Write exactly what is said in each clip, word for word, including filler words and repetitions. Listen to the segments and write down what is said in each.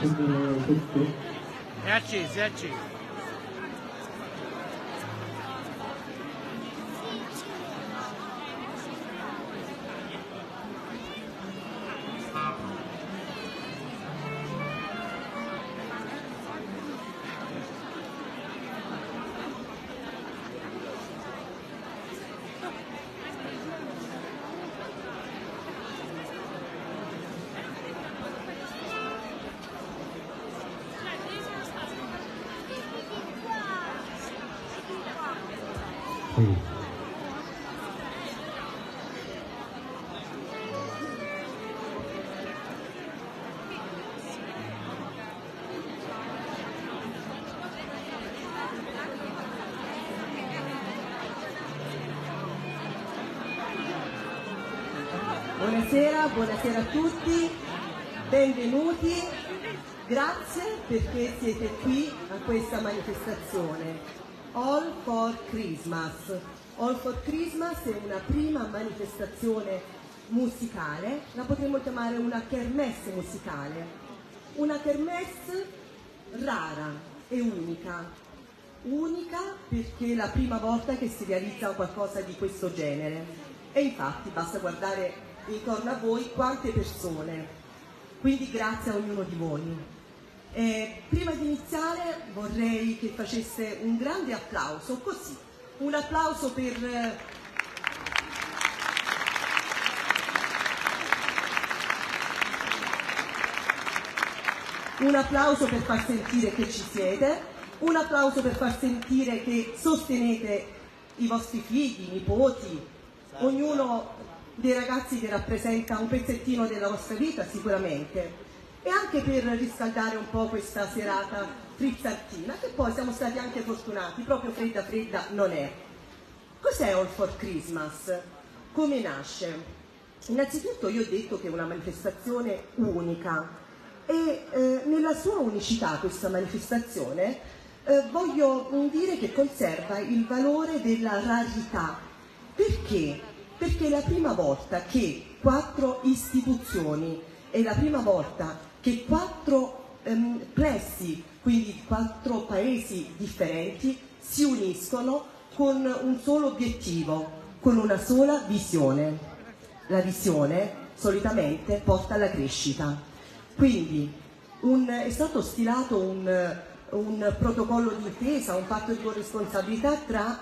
accendere questo? È acceso, è acceso. Sì. Buonasera, buonasera a tutti, benvenuti, grazie perché siete qui a questa manifestazione. All for Christmas. All for Christmas è una prima manifestazione musicale, la potremmo chiamare una kermesse musicale, una kermesse rara e unica, unica perché è la prima volta che si realizza qualcosa di questo genere e infatti basta guardare intorno a voi quante persone, quindi grazie a ognuno di voi. Eh, prima di iniziare vorrei che facesse un grande applauso, così, un applauso per eh, un applauso per far sentire che ci siete, un applauso per far sentire che sostenete i vostri figli, nipoti, ognuno dei ragazzi che rappresenta un pezzettino della vostra vita sicuramente, e anche per riscaldare un po' questa serata frizzantina, che poi siamo stati anche fortunati, proprio fredda fredda non è. Cos'è All for Christmas? Come nasce? Innanzitutto io ho detto che è una manifestazione unica e eh, nella sua unicità questa manifestazione eh, voglio dire che conserva il valore della rarità. Perché? Perché è la prima volta che quattro istituzioni, è la prima volta che quattro ehm, plessi, quindi quattro paesi differenti, si uniscono con un solo obiettivo, con una sola visione. La visione solitamente porta alla crescita. Quindi un, è stato stilato un, un protocollo d'intesa, un patto di corresponsabilità tra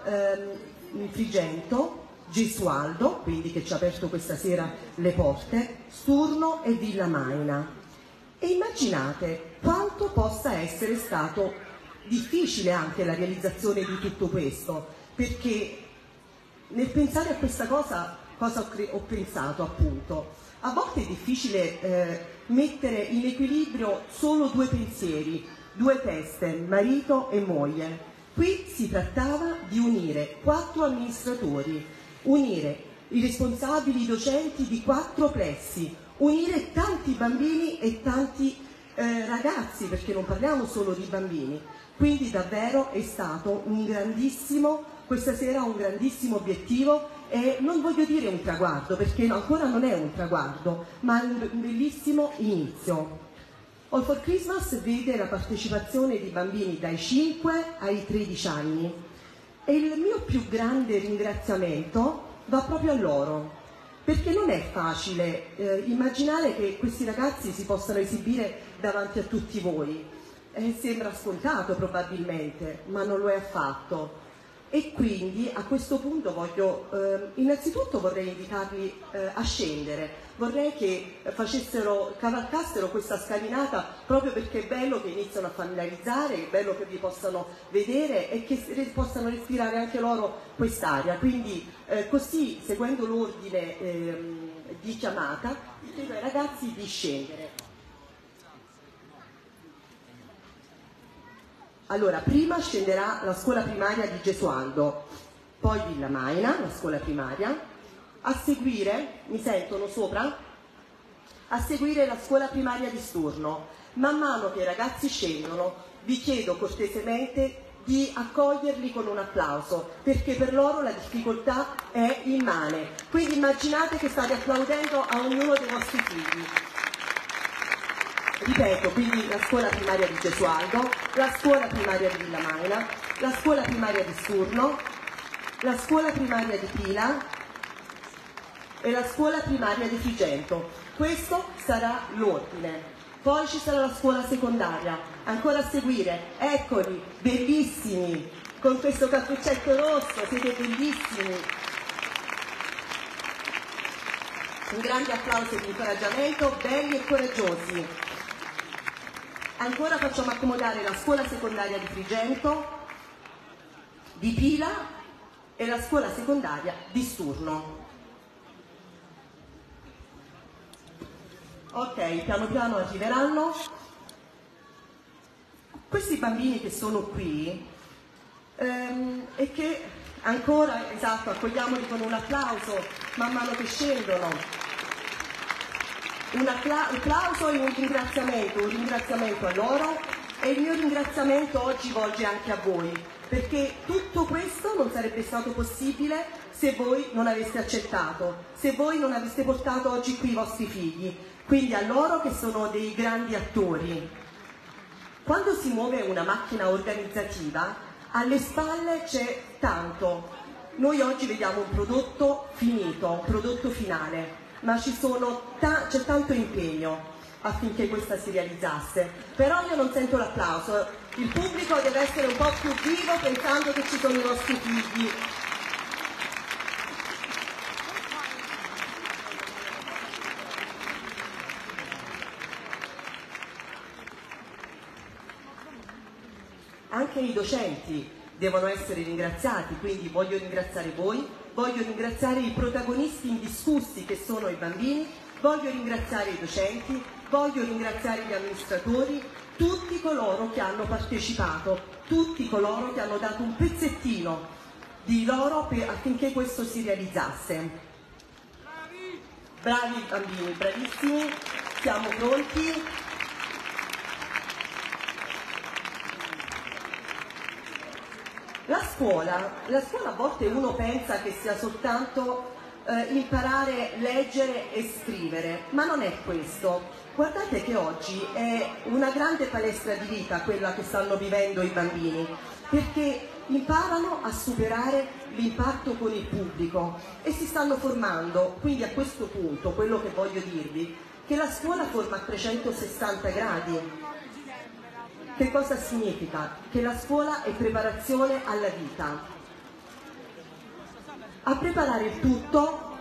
ehm, Frigento, Gesualdo, quindi che ci ha aperto questa sera le porte, Sturno e Villa Maina. E immaginate quanto possa essere stato difficile anche la realizzazione di tutto questo, perché nel pensare a questa cosa, cosa ho, ho pensato appunto, a volte è difficile eh, mettere in equilibrio solo due pensieri, due teste, marito e moglie. Qui si trattava di unire quattro amministratori, unire i responsabili docenti di quattro plessi, unire tanti bambini e tanti eh, ragazzi, perché non parliamo solo di bambini. Quindi davvero è stato un grandissimo, questa sera un grandissimo obiettivo e non voglio dire un traguardo, perché ancora non è un traguardo, ma è un bellissimo inizio. All for Christmas vede la partecipazione di bambini dai cinque ai tredici anni e il mio più grande ringraziamento va proprio a loro, perché non è facile eh, immaginare che questi ragazzi si possano esibire davanti a tutti voi. Eh, sembra scontato probabilmente, ma non lo è affatto. E quindi a questo punto voglio, eh, innanzitutto vorrei invitarli eh, a scendere, vorrei che facessero, cavalcassero questa scalinata proprio perché è bello che iniziano a familiarizzare, è bello che vi possano vedere e che possano respirare anche loro quest'aria. Quindi eh, così, seguendo l'ordine eh, di chiamata, chiedo ai ragazzi di scendere. Allora, prima scenderà la scuola primaria di Gesualdo, poi Villa Maina, la scuola primaria, a seguire, mi sentono sopra? A seguire la scuola primaria di Sturno. Man mano che i ragazzi scendono, vi chiedo cortesemente di accoglierli con un applauso, perché per loro la difficoltà è immane. Quindi immaginate che state applaudendo a ognuno dei vostri figli. ripeto, quindi la scuola primaria di Gesualdo, la scuola primaria di Villa Maina, la scuola primaria di Sturno, la scuola primaria di Pila e la scuola primaria di Frigento. Questo sarà l'ordine. Poi ci sarà la scuola secondaria, ancora a seguire, eccoli, bellissimi, con questo cappuccetto rosso, siete bellissimi. Un grande applauso di incoraggiamento, belli e coraggiosi. Ancora facciamo accomodare la scuola secondaria di Frigento, di Pila e la scuola secondaria di Sturno. Ok, piano piano arriveranno. Questi bambini che sono qui ehm, e che ancora, esatto, accogliamoli con un applauso man mano che scendono. Un applauso e un ringraziamento, un ringraziamento a loro, e il mio ringraziamento oggi volge anche a voi, perché tutto questo non sarebbe stato possibile se voi non aveste accettato, se voi non aveste portato oggi qui i vostri figli. Quindi a loro che sono dei grandi attori. Quando si muove una macchina organizzativa, alle spalle c'è tanto. Noi oggi vediamo un prodotto finito, un prodotto finale, ma ci sono ta- c'è tanto impegno affinché questa si realizzasse. Però io non sento l'applauso. Il pubblico deve essere un po' più vivo pensando che ci sono i nostri figli. Anche i docenti devono essere ringraziati, quindi voglio ringraziare voi, voglio ringraziare i protagonisti indiscussi che sono i bambini, voglio ringraziare i docenti, voglio ringraziare gli amministratori, tutti coloro che hanno partecipato, tutti coloro che hanno dato un pezzettino di loro per, affinché questo si realizzasse. Bravi bambini, bravissimi, siamo pronti. La scuola, la scuola a volte uno pensa che sia soltanto eh, imparare, leggere e scrivere, ma non è questo. Guardate che oggi è una grande palestra di vita quella che stanno vivendo i bambini, perché imparano a superare l'impatto con il pubblico e si stanno formando. Quindi a questo punto quello che voglio dirvi è che la scuola forma a trecentosessanta gradi. Che cosa significa? Che la scuola è preparazione alla vita. A preparare il tutto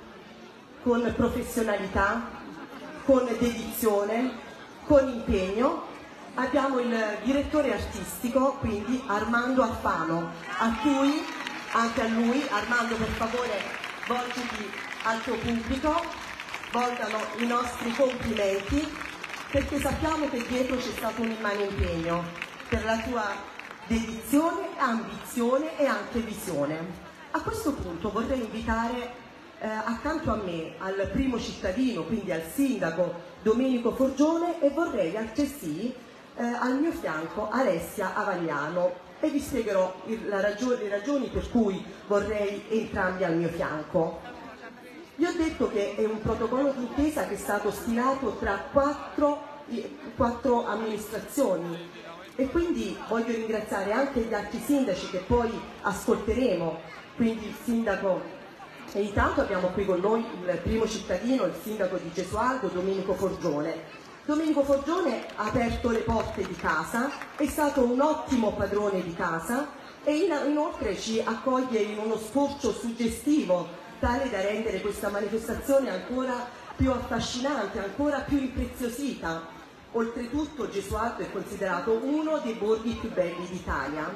con professionalità, con dedizione, con impegno. Abbiamo il direttore artistico, quindi Armando Alfano, a cui, anche a lui, Armando per favore volgiti al tuo pubblico, volgano i nostri complimenti, perché sappiamo che dietro c'è stato un immane impegno per la tua dedizione, ambizione e anche visione. A questo punto vorrei invitare eh, accanto a me al primo cittadino, quindi al sindaco Domenico Forgione, e vorrei altresì eh, al mio fianco Alessia Avagliano, e vi spiegherò il, la ragione, le ragioni per cui vorrei entrambi al mio fianco. Vi ho detto che è un protocollo d'intesa che è stato stilato tra quattro, quattro amministrazioni, e quindi voglio ringraziare anche gli altri sindaci che poi ascolteremo, quindi il sindaco, e intanto abbiamo qui con noi il primo cittadino, il sindaco di Gesualdo, Domenico Forgione. Domenico Forgione ha aperto le porte di casa, è stato un ottimo padrone di casa e inoltre ci accoglie in uno scorcio suggestivo tale da rendere questa manifestazione ancora più affascinante, ancora più impreziosita. Oltretutto Gesualdo è considerato uno dei borghi più belli d'Italia.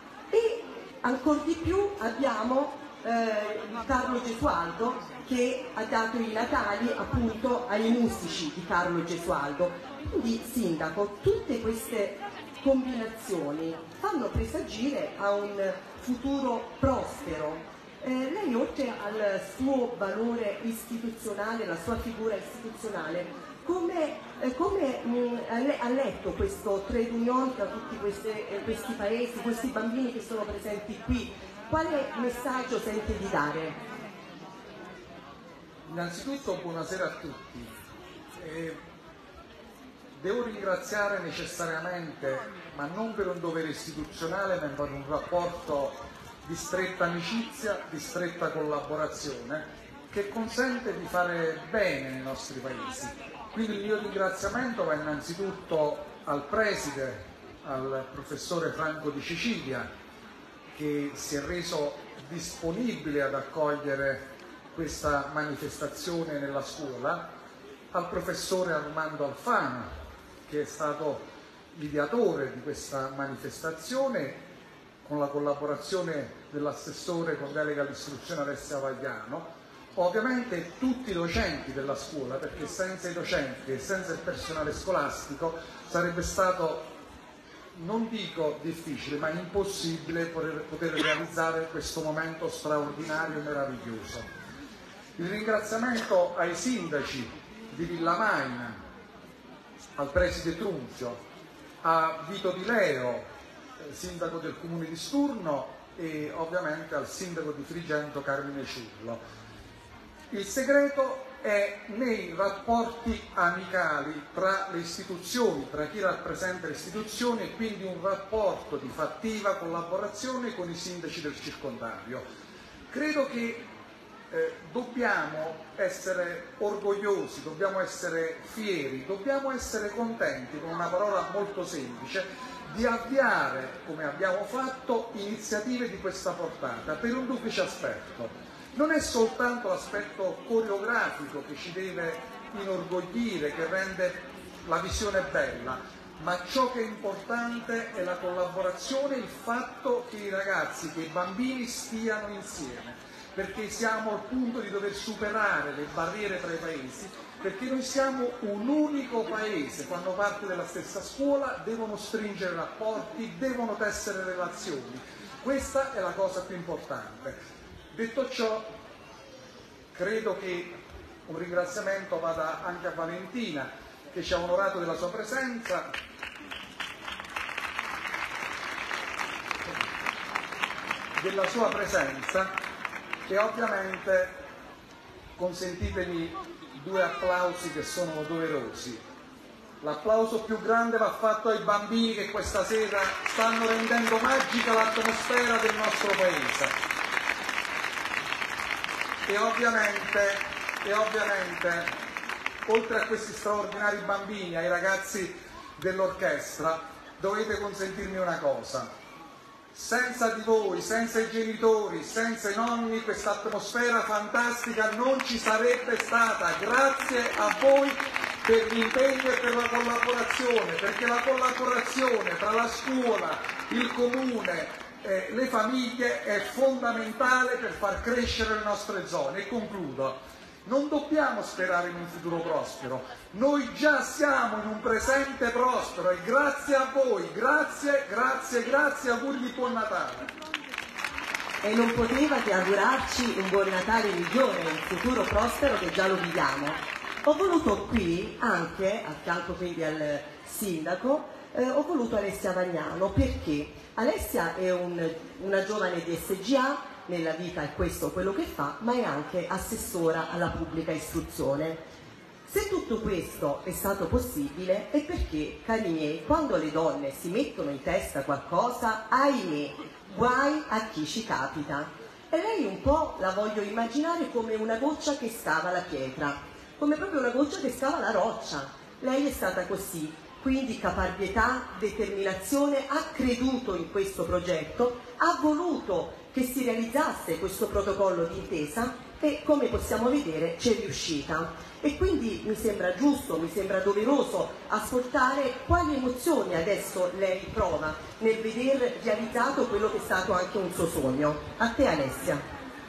E ancora di più abbiamo eh, Carlo Gesualdo, che ha dato i natali appunto ai musici di Carlo Gesualdo. Quindi, sindaco, tutte queste combinazioni fanno presagire a un futuro prospero. Eh, lei, oltre al suo valore istituzionale, la sua figura istituzionale, come, eh, come mh, ha letto questo trade union tra tutti queste, eh, questi paesi, questi bambini che sono presenti qui? Quale messaggio sente di dare? Innanzitutto buonasera a tutti. Eh, devo ringraziare necessariamente, ma non per un dovere istituzionale, ma per un rapporto di stretta amicizia, di stretta collaborazione, che consente di fare bene nei nostri paesi. Quindi il mio ringraziamento va innanzitutto al preside, al professore Franco Di Cecilia, che si è reso disponibile ad accogliere questa manifestazione nella scuola, al professore Armando Alfano, che è stato l'ideatore di questa manifestazione, con la collaborazione dell'assessore con delega all'istruzione Alessia Vagliano, ovviamente tutti i docenti della scuola, perché senza i docenti e senza il personale scolastico sarebbe stato, non dico difficile, ma impossibile poter, poter realizzare questo momento straordinario e meraviglioso. Il ringraziamento ai sindaci di Villamaina, al preside Trunzio, a Vito Di Leo, sindaco del comune di Sturno, e ovviamente al sindaco di Frigento Carmine Ciurlo. Il segreto è nei rapporti amicali tra le istituzioni, tra chi rappresenta le istituzioni, e quindi un rapporto di fattiva collaborazione con i sindaci del circondario. Credo che eh, dobbiamo essere orgogliosi, dobbiamo essere fieri, dobbiamo essere contenti, con una parola molto semplice, di avviare, come abbiamo fatto, iniziative di questa portata per un duplice aspetto. Non è soltanto l'aspetto coreografico che ci deve inorgoglire, che rende la visione bella, ma ciò che è importante è la collaborazione, il fatto che i ragazzi, che i bambini stiano insieme, perché siamo al punto di dover superare le barriere tra i paesi, perché noi siamo un unico paese, fanno parte della stessa scuola, devono stringere rapporti, devono tessere relazioni. Questa è la cosa più importante. Detto ciò, credo che un ringraziamento vada anche a Valentina, che ci ha onorato della sua presenza. della sua presenza e ovviamente consentitemi due applausi che sono doverosi. L'applauso più grande va fatto ai bambini che questa sera stanno rendendo magica l'atmosfera del nostro paese. E ovviamente, e ovviamente, oltre a questi straordinari bambini, ai ragazzi dell'orchestra, dovete consentirmi una cosa. Senza di voi, senza i genitori, senza i nonni, questa atmosfera fantastica non ci sarebbe stata. Grazie a voi per l'impegno e per la collaborazione, perché la collaborazione tra la scuola, il comune, eh, le famiglie è fondamentale per far crescere le nostre zone. E concludo. Non dobbiamo sperare in un futuro prospero, noi già siamo in un presente prospero e grazie a voi, grazie, grazie, grazie, auguri di buon Natale. E non poteva che augurarci un buon Natale migliore, un futuro prospero che già lo viviamo. Ho voluto qui anche, a fianco quindi al sindaco, eh, ho voluto Alessia Vagliano, perché Alessia è un, una giovane di S G A, nella vita è questo quello che fa, ma è anche assessora alla pubblica istruzione. Se tutto questo è stato possibile è perché, cari miei, quando le donne si mettono in testa qualcosa, ahimè, guai a chi ci capita. E lei un po' la voglio immaginare come una goccia che scava la pietra, come proprio una goccia che scava la roccia. Lei è stata così, quindi caparbietà, determinazione, ha creduto in questo progetto, ha voluto che si realizzasse questo protocollo d'intesa e, come possiamo vedere, c'è riuscita. E quindi mi sembra giusto, mi sembra doveroso ascoltare quali emozioni adesso lei prova nel veder realizzato quello che è stato anche un suo sogno. A te, Alessia.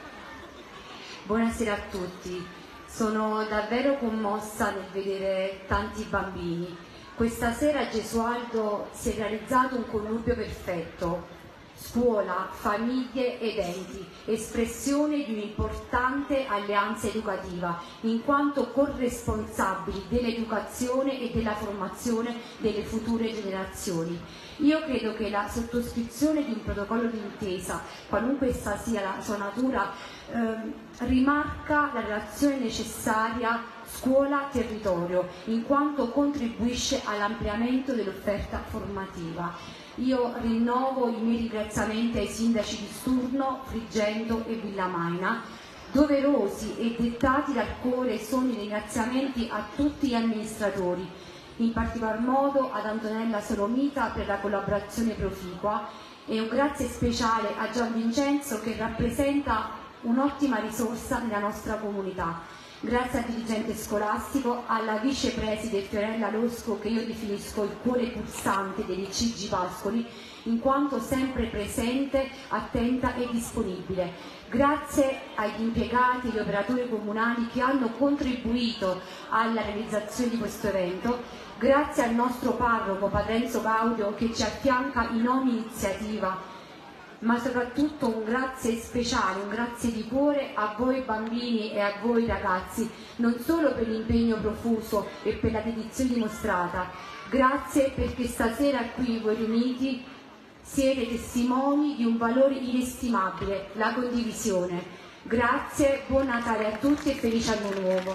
Buonasera a tutti. Sono davvero commossa nel vedere tanti bambini. Questa sera a Gesualdo si è realizzato un connubio perfetto. Scuola, famiglie ed enti, espressione di un'importante alleanza educativa, in quanto corresponsabili dell'educazione e della formazione delle future generazioni. Io credo che la sottoscrizione di un protocollo d'intesa, qualunque essa sia la sua natura, ehm, rimarca la relazione necessaria scuola-territorio, in quanto contribuisce all'ampliamento dell'offerta formativa. Io rinnovo i miei ringraziamenti ai sindaci di Sturno, Frigento e Villamaina. Doverosi e dettati dal cuore sono i ringraziamenti a tutti gli amministratori, in particolar modo ad Antonella Solomita per la collaborazione proficua, e un grazie speciale a Gian Vincenzo che rappresenta un'ottima risorsa nella nostra comunità. Grazie al dirigente scolastico, alla vicepreside Fiorella Losco, che io definisco il cuore pulsante dei C G Pascoli, in quanto sempre presente, attenta e disponibile. Grazie agli impiegati e agli operatori comunali che hanno contribuito alla realizzazione di questo evento. Grazie al nostro parroco Padre Enzo Gaudio che ci affianca in ogni iniziativa, ma soprattutto un grazie speciale, un grazie di cuore a voi bambini e a voi ragazzi, non solo per l'impegno profuso e per la dedizione dimostrata. Grazie perché stasera qui voi riuniti siete testimoni di un valore inestimabile, la condivisione. Grazie, buon Natale a tutti e felice anno nuovo.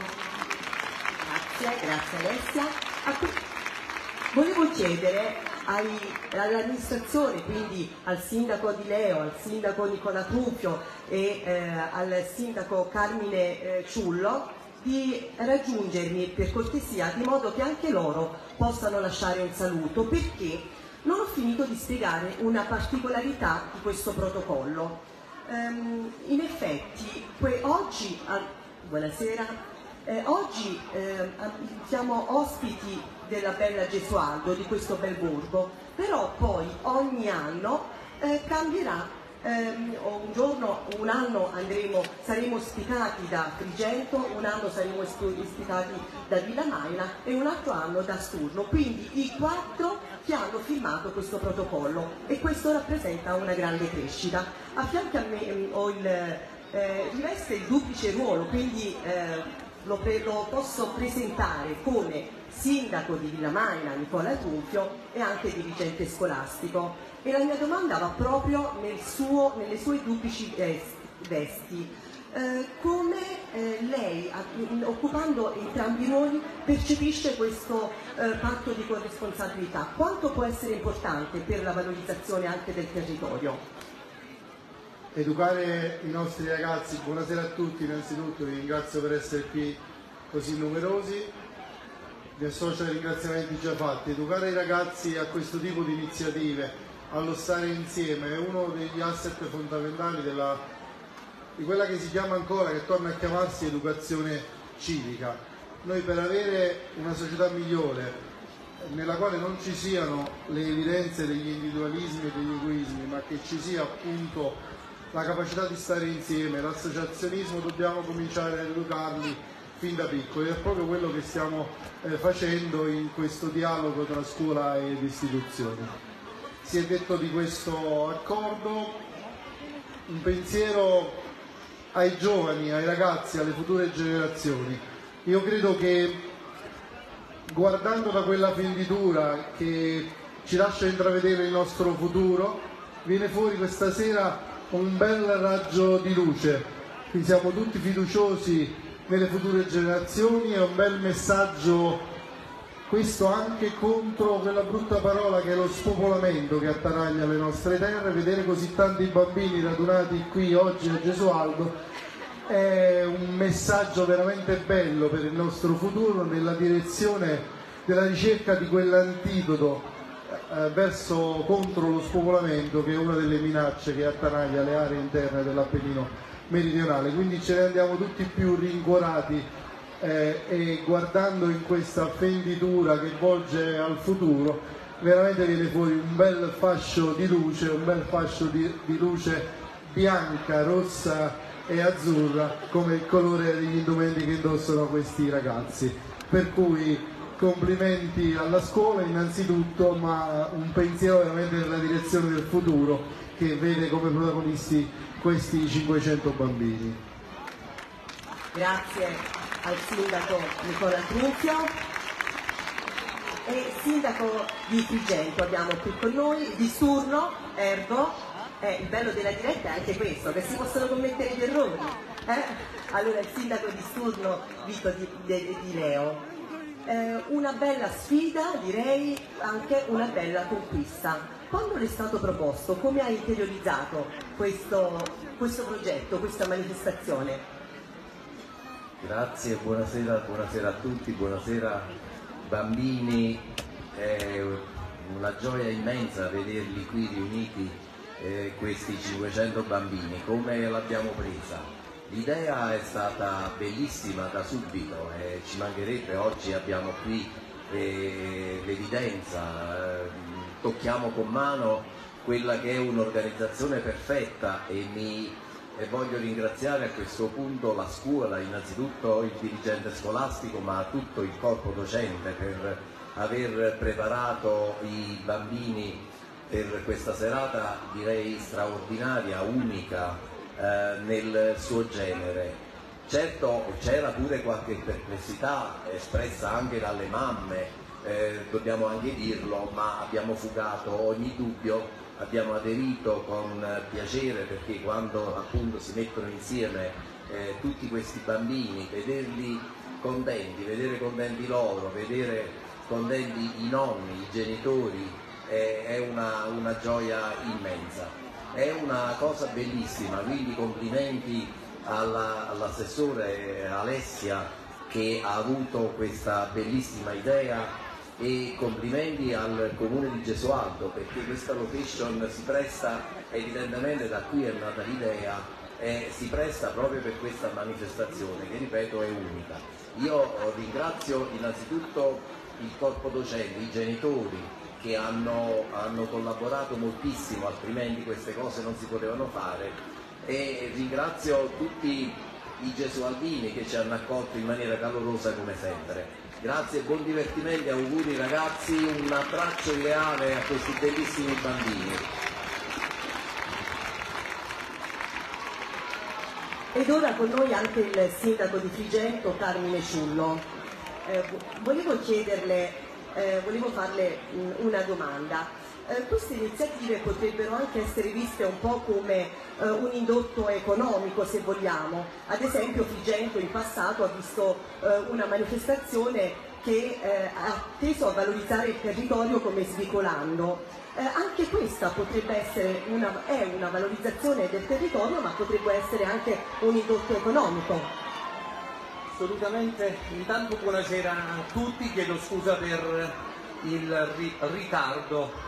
Grazie, grazie Alessia. Volevo chiedere all'amministrazione, quindi al sindaco Di Leo, al sindaco Nicola Truffio e eh, al sindaco Carmine eh, Ciullo, di raggiungermi per cortesia, di modo che anche loro possano lasciare un saluto, perché non ho finito di spiegare una particolarità di questo protocollo. Um, in effetti, oggi, ah, buonasera, eh, oggi eh, siamo ospiti della Bella Gesualdo, di questo bel borgo, però poi ogni anno eh, cambierà. Um, un giorno, un anno andremo, saremo ospitati da Frigento, un anno saremo ospitati da Villamaina e un altro anno da Sturno, quindi i quattro che hanno firmato questo protocollo, e questo rappresenta una grande crescita. A fianco a me um, ho il, eh, riveste il duplice ruolo, quindi eh, lo, lo posso presentare come sindaco di Villamaina, Nicola Truffio, e anche dirigente scolastico. E la mia domanda va proprio nel suo, nelle sue duplici vesti. Eh, come eh, lei, occupando entrambi i ruoli, percepisce questo eh, patto di corresponsabilità? Quanto può essere importante per la valorizzazione anche del territorio? Educare i nostri ragazzi, buonasera a tutti, innanzitutto vi ringrazio per essere qui così numerosi, mi associo ai ringraziamenti già fatti. Educare i ragazzi a questo tipo di iniziative, allo stare insieme, è uno degli asset fondamentali della, di quella che si chiama ancora, che torna a chiamarsi educazione civica. Noi, per avere una società migliore, nella quale non ci siano le evidenze degli individualismi e degli egoismi, ma che ci sia appunto la capacità di stare insieme, l'associazionismo, dobbiamo cominciare ad educarli fin da piccoli. È proprio quello che stiamo eh, facendo in questo dialogo tra scuola ed istituzioni. Si è detto di questo accordo, un pensiero ai giovani, ai ragazzi, alle future generazioni. Io credo che, guardando da quella fenditura che ci lascia intravedere il nostro futuro, viene fuori questa sera un bel raggio di luce. Quindi siamo tutti fiduciosi nelle future generazioni, è un bel messaggio questo anche contro quella brutta parola che è lo spopolamento che attanaglia le nostre terre. Vedere così tanti bambini radunati qui oggi a Gesualdo è un messaggio veramente bello per il nostro futuro, nella direzione della ricerca di quell'antidoto eh, verso contro lo spopolamento, che è una delle minacce che attanaglia le aree interne dell'Appennino meridionale. Quindi ce ne andiamo tutti più rincuorati Eh, e guardando in questa fenditura che volge al futuro, veramente viene fuori un bel fascio di luce, un bel fascio di, di luce bianca, rossa e azzurra, come il colore degli indumenti che indossano questi ragazzi. Per cui complimenti alla scuola innanzitutto, ma un pensiero veramente nella direzione del futuro, che vede come protagonisti questi cinquecento bambini. Grazie al sindaco Nicola Truffio e sindaco di Frigento abbiamo qui con noi, di Sturno, Ergo, Eh, il bello della diretta è anche questo, che si possono commettere gli errori. Eh? Allora il sindaco di Sturno, Vito Di, Di, Di Leo, eh, una bella sfida, direi anche una bella conquista. Quando le è stato proposto, come ha interiorizzato questo, questo progetto, questa manifestazione? Grazie, buonasera, buonasera a tutti, buonasera bambini, è una gioia immensa vederli qui riuniti, eh, questi cinquecento bambini. Come l'abbiamo presa? L'idea è stata bellissima da subito, eh, ci mancherebbe, oggi abbiamo qui eh, l'evidenza, eh, tocchiamo con mano quella che è un'organizzazione perfetta e mi e voglio ringraziare a questo punto la scuola, innanzitutto il dirigente scolastico ma tutto il corpo docente per aver preparato i bambini per questa serata direi straordinaria, unica eh, nel suo genere. Certo c'era pure qualche perplessità espressa anche dalle mamme, eh, dobbiamo anche dirlo, ma abbiamo fugato ogni dubbio. Abbiamo aderito con piacere perché quando appunto si mettono insieme eh, tutti questi bambini, vederli contenti, vedere contenti loro, vedere contenti i nonni, i genitori, eh, è una, una gioia immensa. È una cosa bellissima, quindi complimenti alla, all'assessore Alessia che ha avuto questa bellissima idea e complimenti al Comune di Gesualdo perché questa location si presta, evidentemente da qui è nata l'idea, e si presta proprio per questa manifestazione che ripeto è unica. Io ringrazio innanzitutto il corpo docente, i genitori che hanno, hanno collaborato moltissimo, altrimenti queste cose non si potevano fare, e ringrazio tutti i gesualdini che ci hanno accolto in maniera calorosa come sempre. Grazie, buon divertimento, auguri ragazzi, un abbraccio leale a questi bellissimi bambini. Ed ora con noi anche il sindaco di Frigento, Carmine Ciullo. Eh, volevo chiederle, eh, volevo farle mh, una domanda. Eh, queste iniziative potrebbero anche essere viste un po' come eh, un indotto economico, se vogliamo. Ad esempio Frigento in passato ha visto eh, una manifestazione che eh, ha teso a valorizzare il territorio come Svicolando. Eh, anche questa potrebbe essere una, è una valorizzazione del territorio, ma potrebbe essere anche un indotto economico. Assolutamente. Intanto buonasera a tutti, chiedo scusa per il ritardo.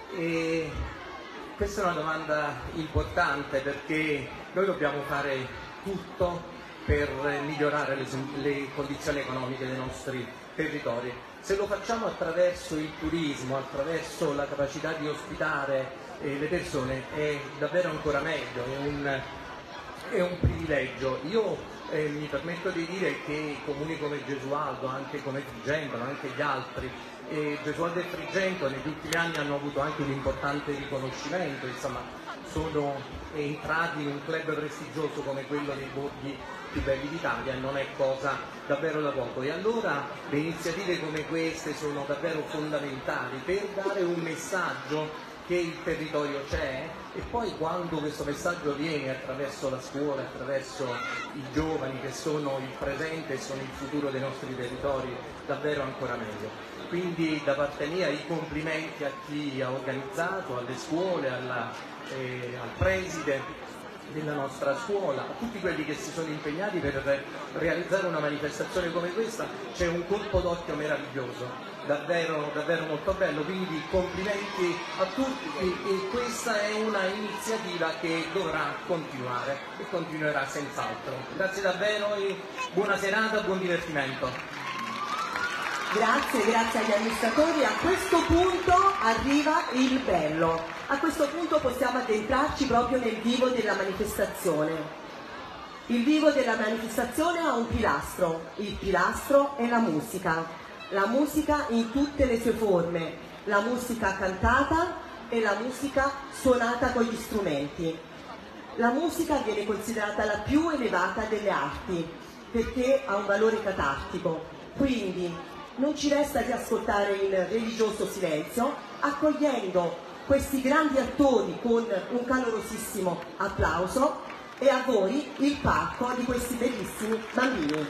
E questa è una domanda importante perché noi dobbiamo fare tutto per migliorare le, le condizioni economiche dei nostri territori. Se lo facciamo attraverso il turismo, attraverso la capacità di ospitare eh, le persone, è davvero ancora meglio, è un, è un privilegio. Io eh, mi permetto di dire che comuni come Gesualdo, anche come Frigento, ma anche gli altri, e Gesualdo e Frigento negli ultimi anni hanno avuto anche un importante riconoscimento, insomma sono entrati in un club prestigioso come quello dei borghi più belli d'Italia e non è cosa davvero da poco. E allora le iniziative come queste sono davvero fondamentali per dare un messaggio che il territorio c'è, e poi quando questo messaggio viene attraverso la scuola, attraverso i giovani che sono il presente e sono il futuro dei nostri territori, davvero ancora meglio. Quindi da parte mia i complimenti a chi ha organizzato, alle scuole, alla, eh, al preside della nostra scuola, a tutti quelli che si sono impegnati per realizzare una manifestazione come questa. C'è un colpo d'occhio meraviglioso, davvero, davvero molto bello, quindi complimenti a tutti e questa è una iniziativa che dovrà continuare e continuerà senz'altro. Grazie davvero e buona serata, buon divertimento. Grazie, grazie agli amministratori. A questo punto arriva il bello. A questo punto possiamo addentrarci proprio nel vivo della manifestazione. Il vivo della manifestazione ha un pilastro. Il pilastro è la musica. La musica in tutte le sue forme. La musica cantata e la musica suonata con gli strumenti. La musica viene considerata la più elevata delle arti perché ha un valore catartico. Quindi non ci resta che ascoltare in religioso silenzio, accogliendo questi grandi attori con un calorosissimo applauso e a voi il palco di questi bellissimi bambini.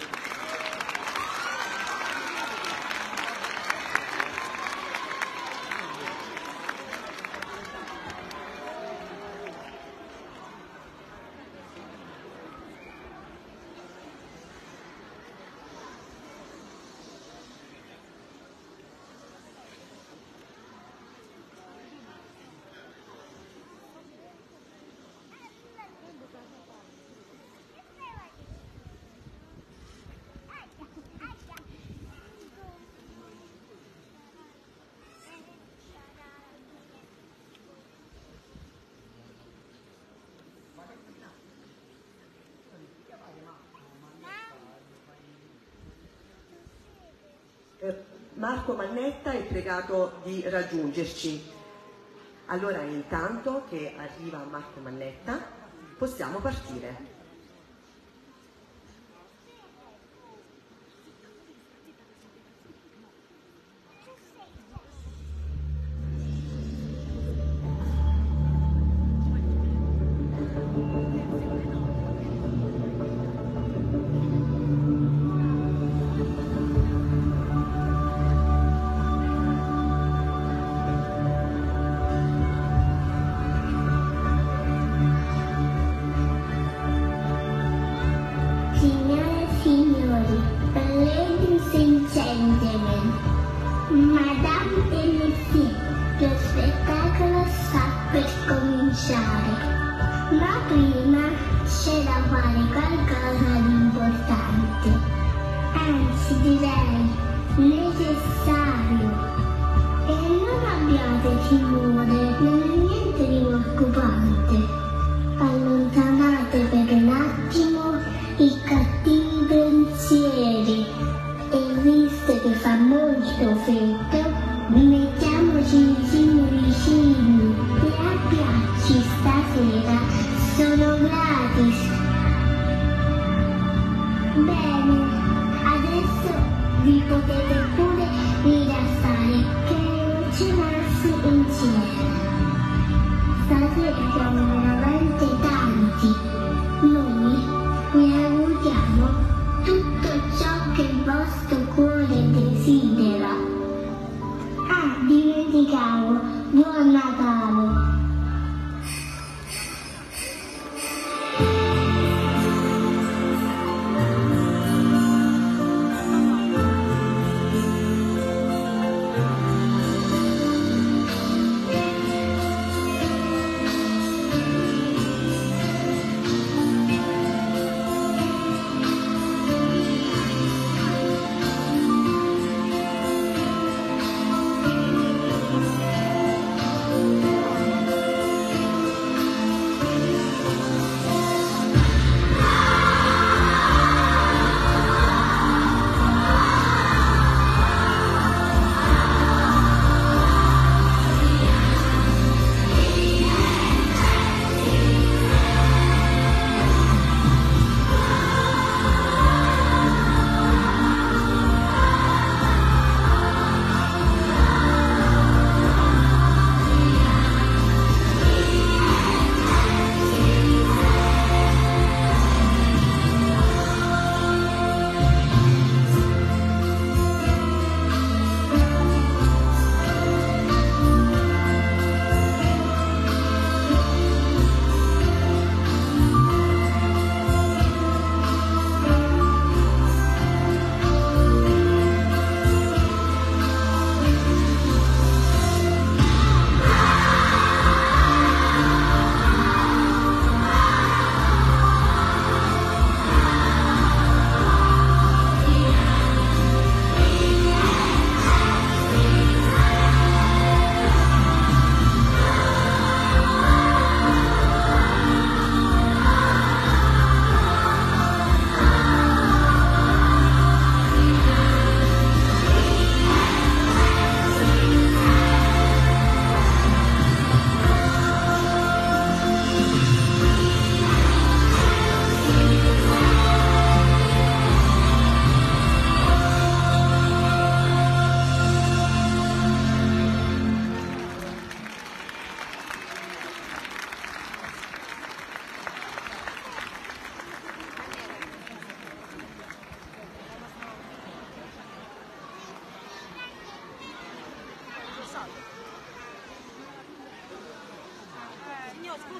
Marco Mannetta è pregato di raggiungerci. Allora, intanto che arriva Marco Mannetta, possiamo partire. Ma prima c'è da fare qualcosa di importante, anzi direi necessario. E non abbiate timore, non è niente di preoccupante. Allontanate per un attimo i cattivi pensieri e visto che fa molto freddo, mettiamoci vicino vicini. Gli abbracci stasera sono gratis. Bene, adesso vi potete pure rilassare che non ci passi insieme. Stasera siamo veramente tanti. Noi vi auguriamo tutto ciò che il vostro cuore desidera. Ah, dimenticavo, buon Natale!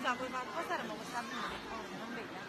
Scusa, puoi far posare ma questa bimba non vede?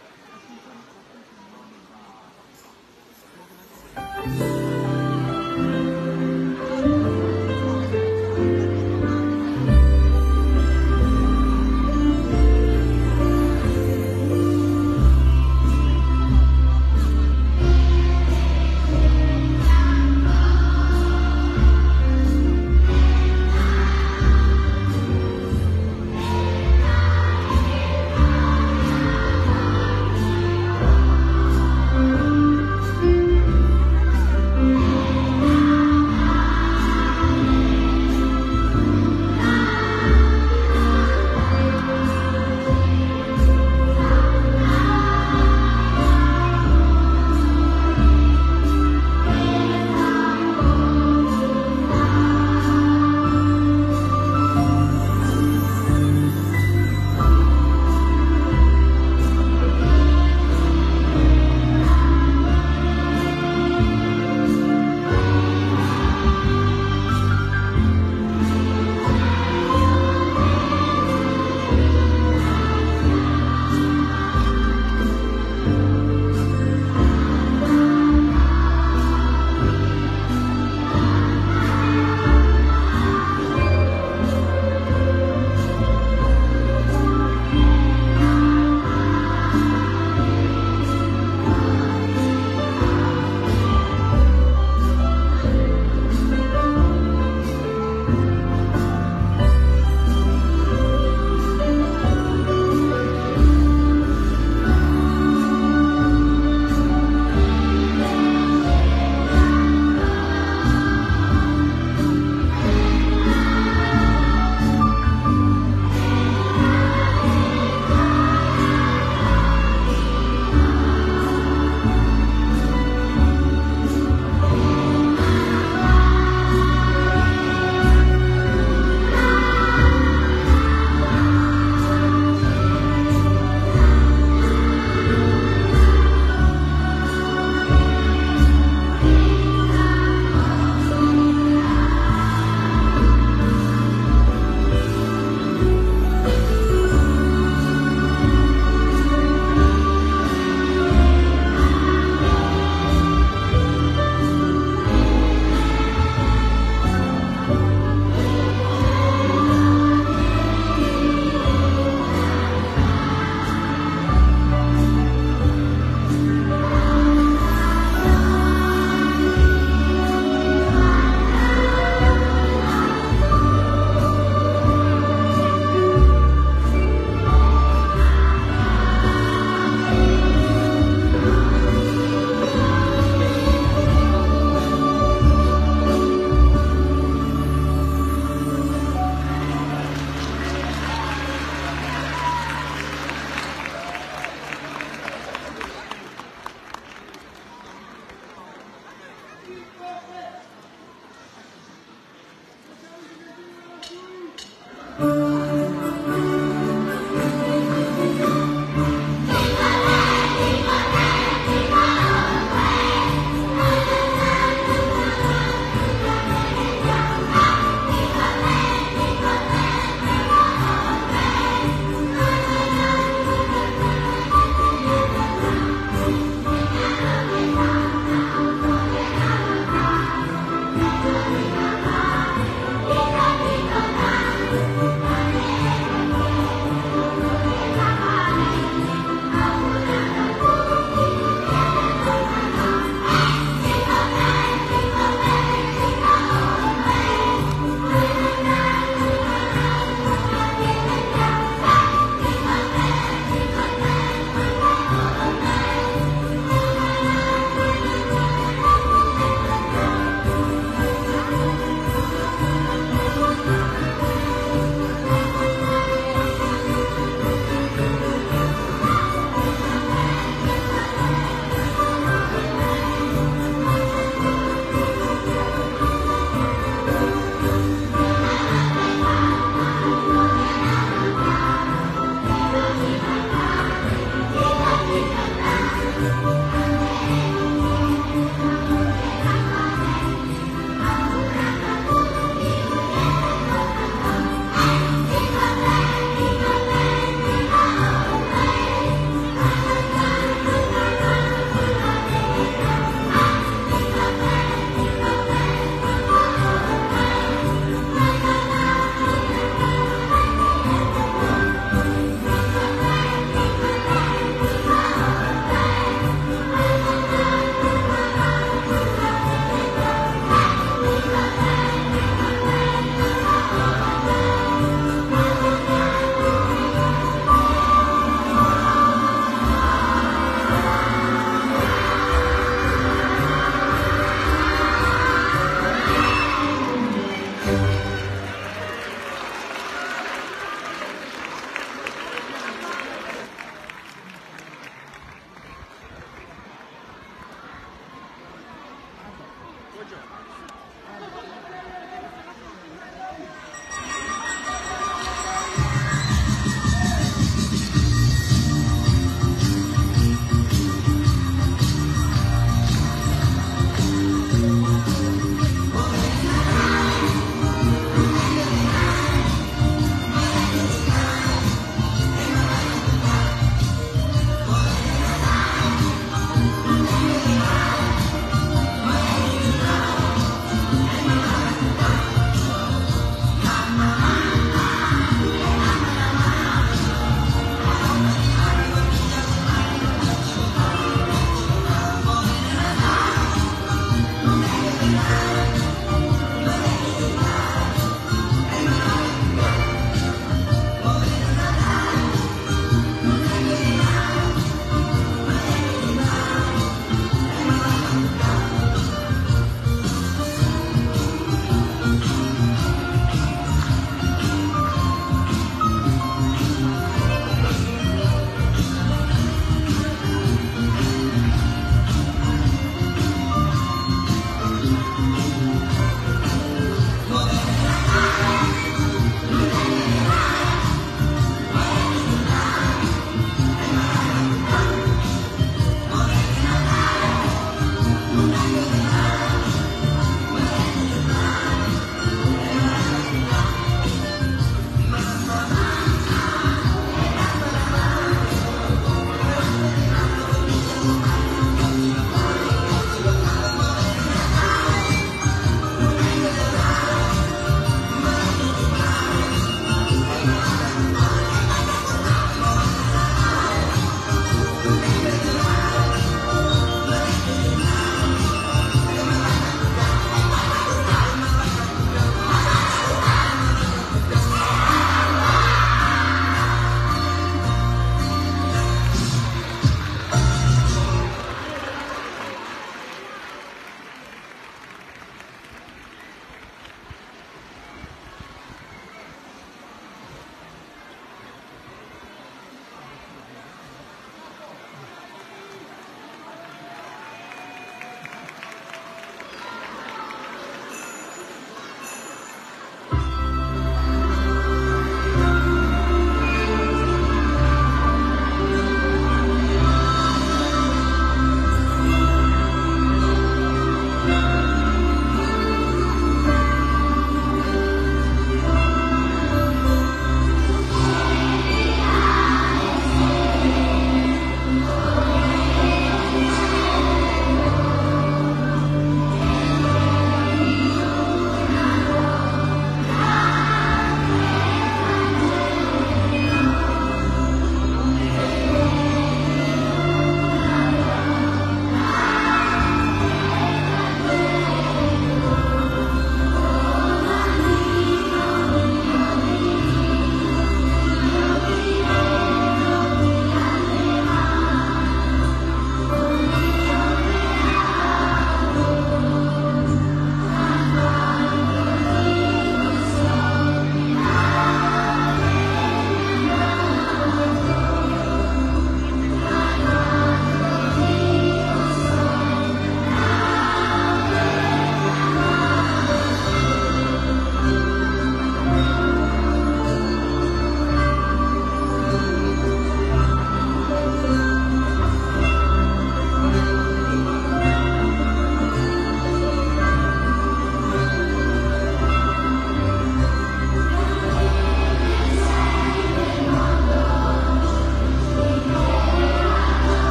Thank you.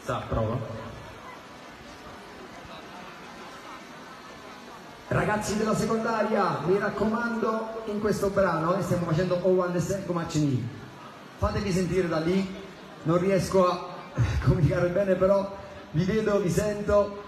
Sa, prova. Ragazzi della secondaria, mi raccomando, in questo brano eh, stiamo facendo O One Comacini. Fatevi sentire da lì, non riesco a comunicare bene, però vi vedo, vi sento.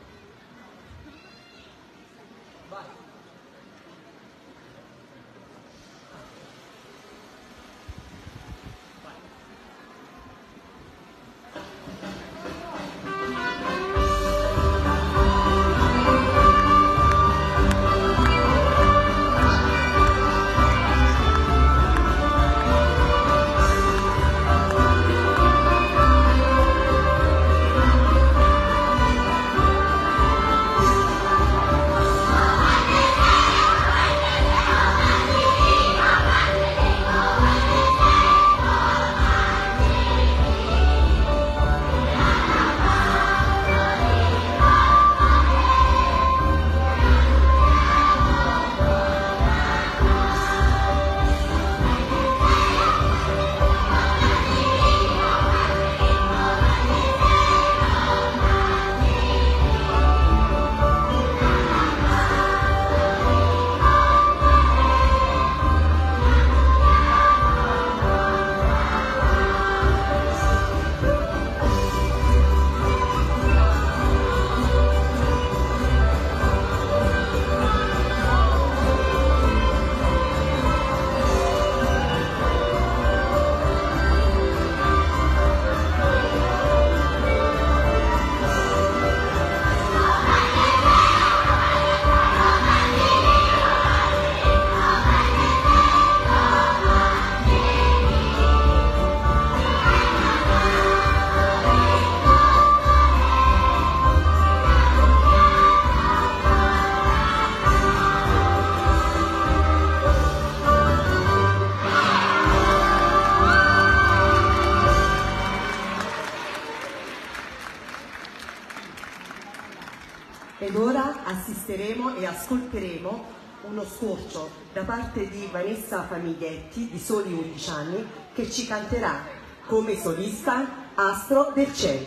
Ed ora assisteremo e ascolteremo uno scorcio da parte di Vanessa Famighetti, di soli undici anni, che ci canterà come solista Astro del Cielo.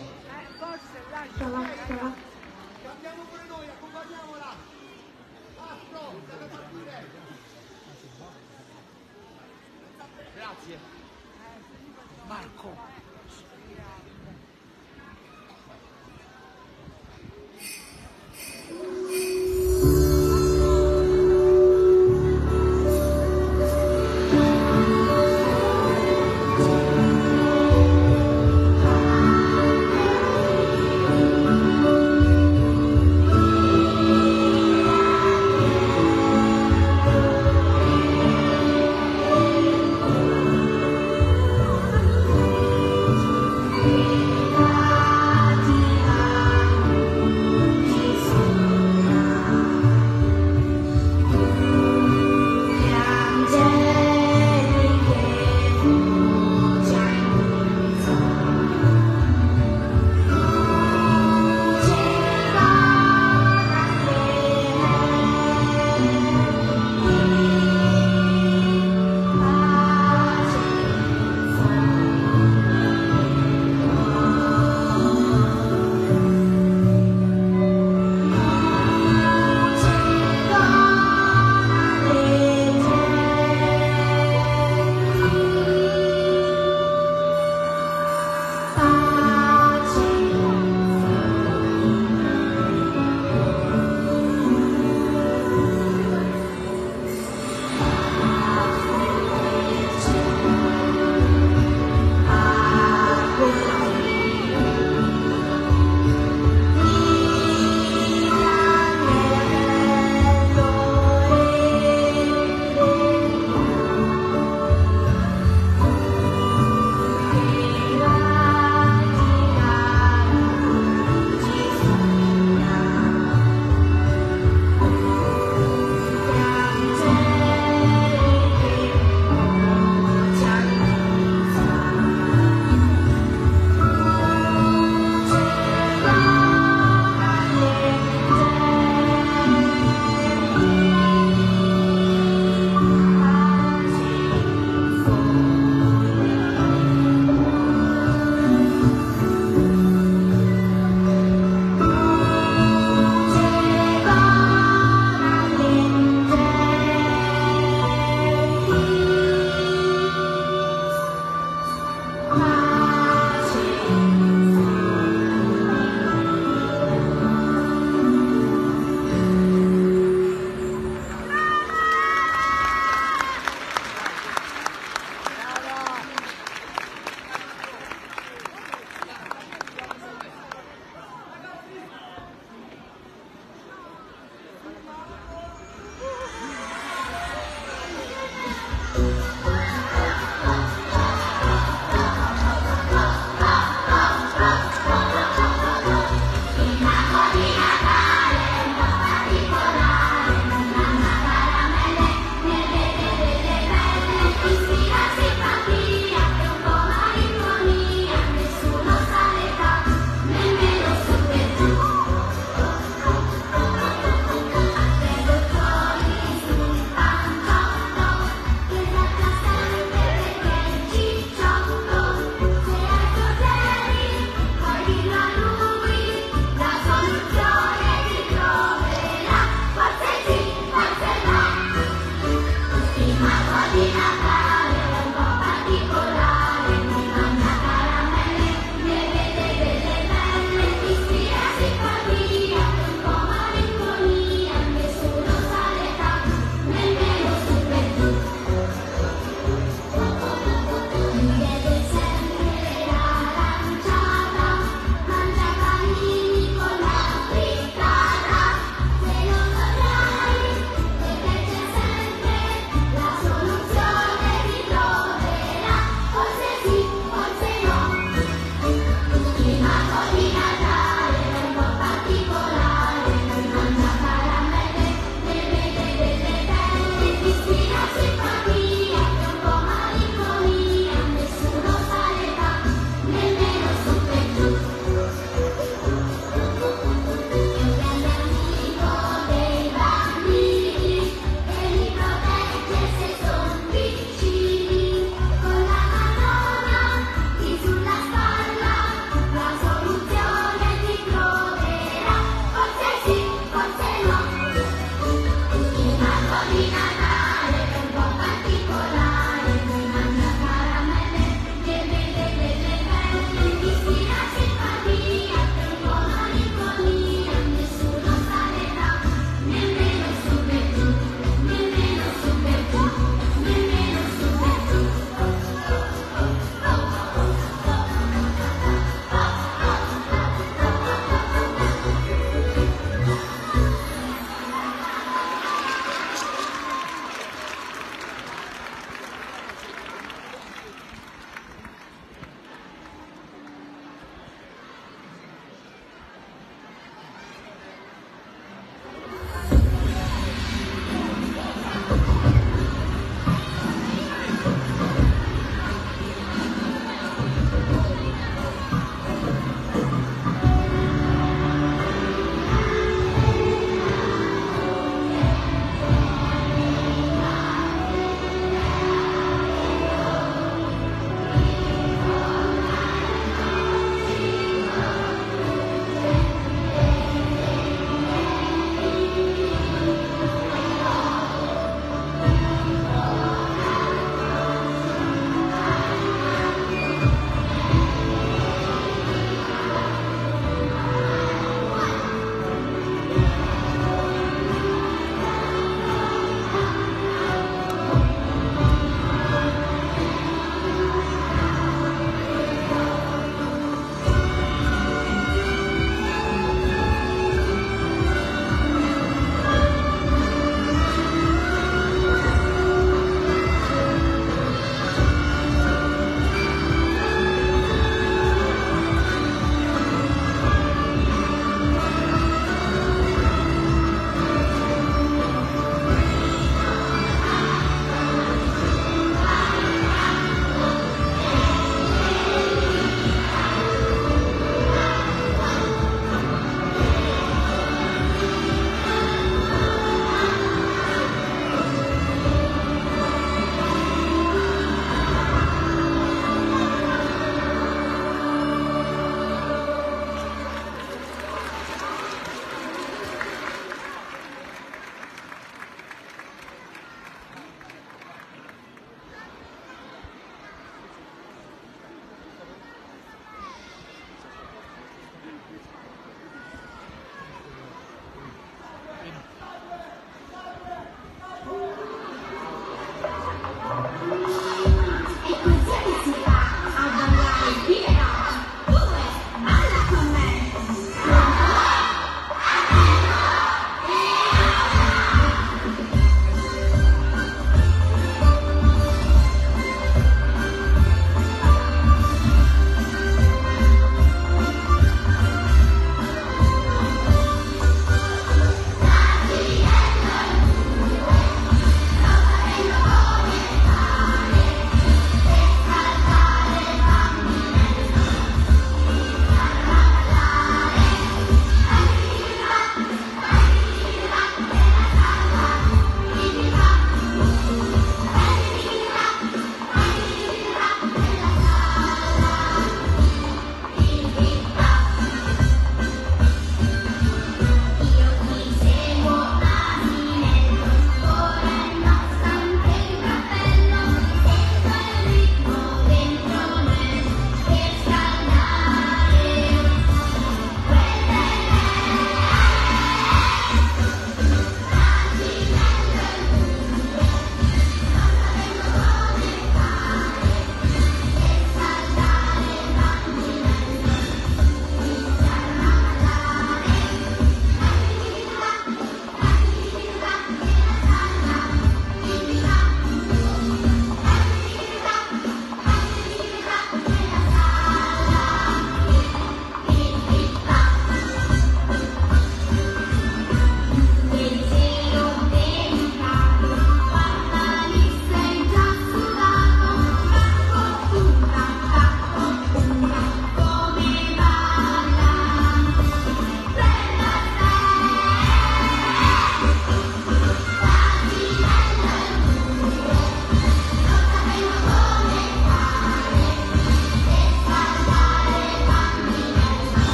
Grazie. Marco. Thank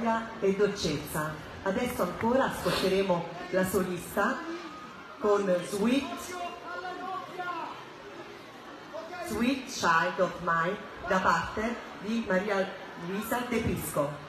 gioia e dolcezza. Adesso ancora ascolteremo la solista con Sweet, Sweet Child of Mine da parte di Maria Luisa De Pisco.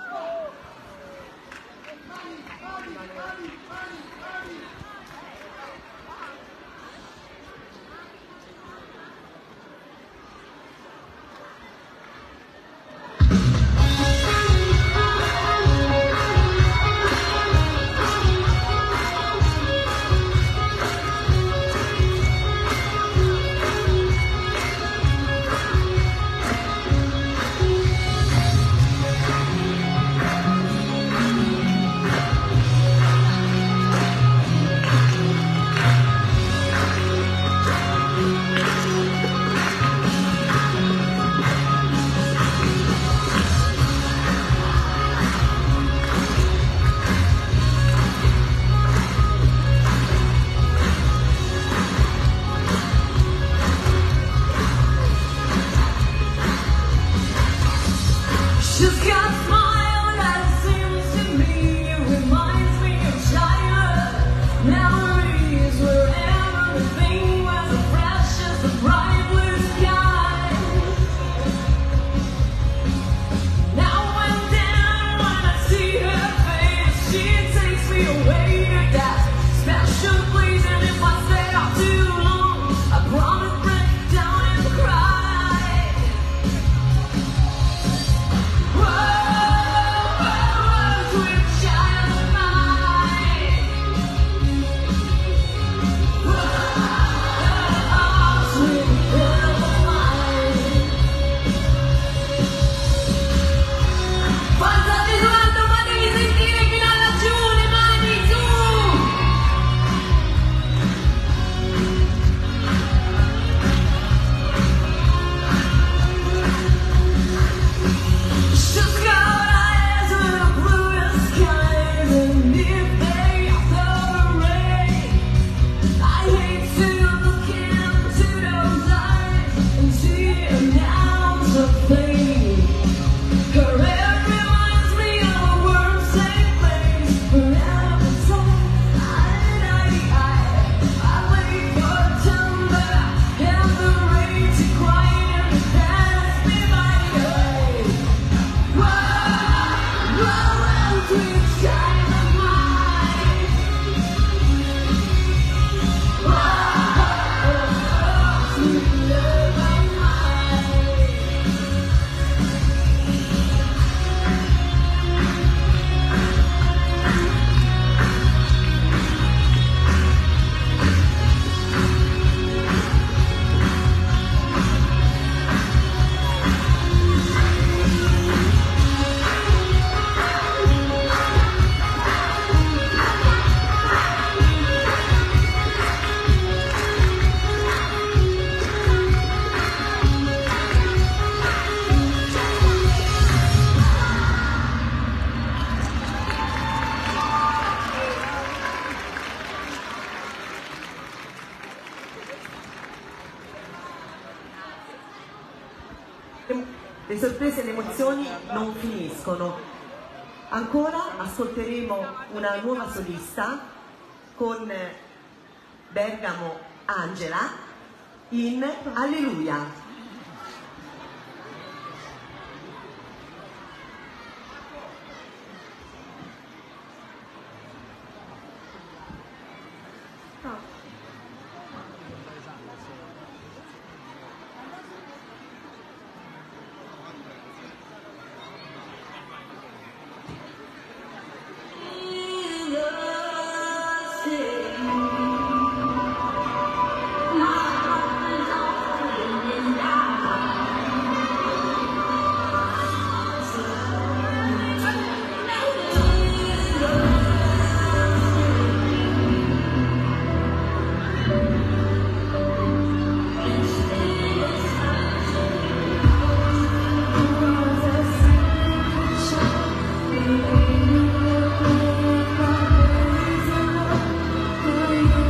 Le sorprese e le emozioni non finiscono. Ancora ascolteremo una nuova solista con Bergamo Angela in Alleluia. Thank you.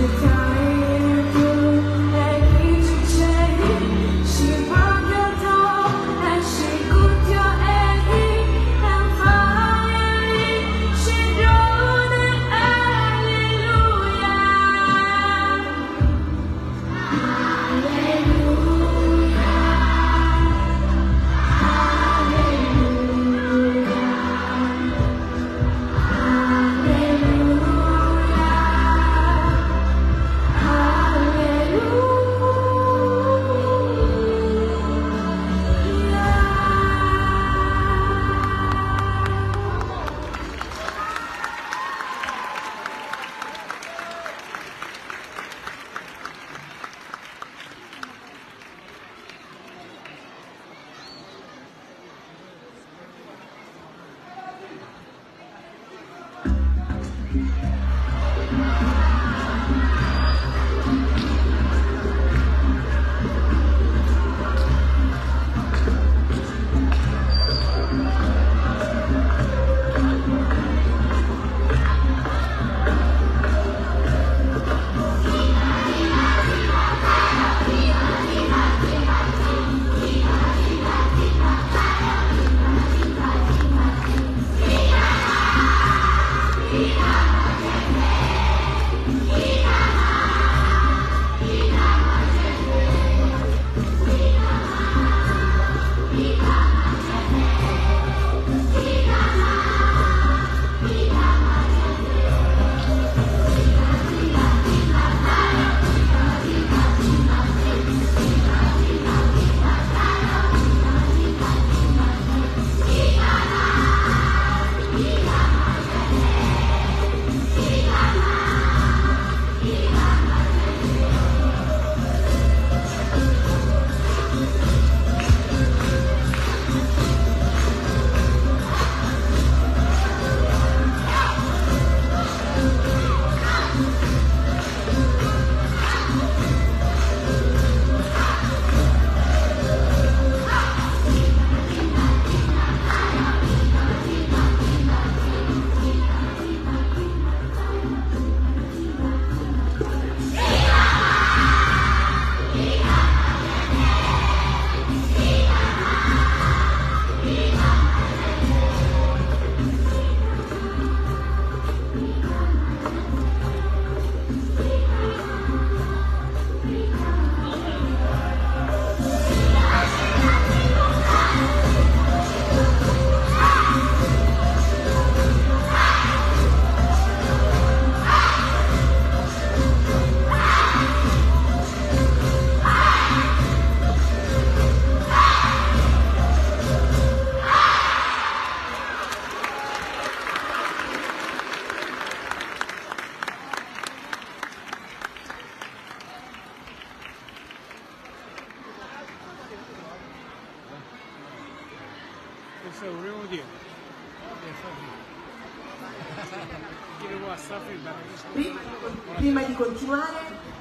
Prima di continuare